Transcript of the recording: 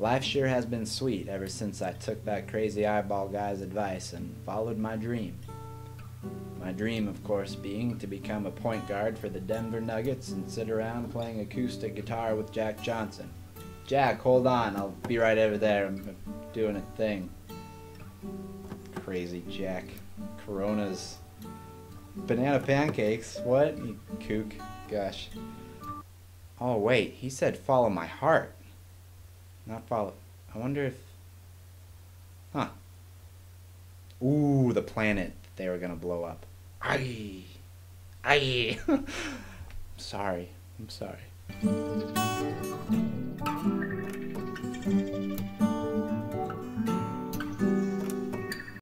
Life sure has been sweet ever since I took that crazy eyeball guy's advice and followed my dream. My dream, of course, being to become a point guard for the Denver Nuggets and sit around playing acoustic guitar with Jack Johnson. Jack, hold on. I'll be right over there. I'm doing a thing. Crazy Jack. Coronas. Banana pancakes. What? You kook. Gosh. Oh, wait. He said follow my heart. Not follow. I wonder if... Huh. Ooh, the planet they were gonna blow up. Aye. Aye. I'm sorry. I'm sorry.